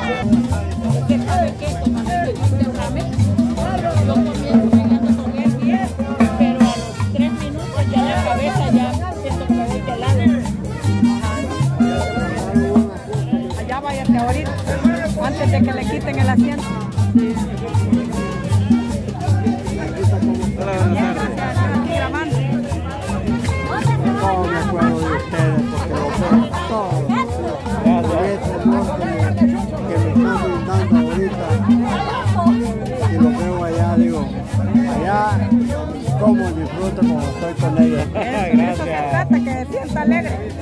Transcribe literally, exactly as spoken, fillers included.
Porque sabe que cuando tengo un derrame, yo comienzo peleando con él bien, pero a los tres minutos ya la cabeza ya siento que voy de lado. Allá váyate ahorita, antes de que le quiten el asiento. Aquí grabando. No me acuerdo de ustedes porque lo veo todo. Este monte que me están brindando ahorita y lo veo allá, digo, allá como disfruto como estoy con ella. Eso se trata, que se sienta alegre.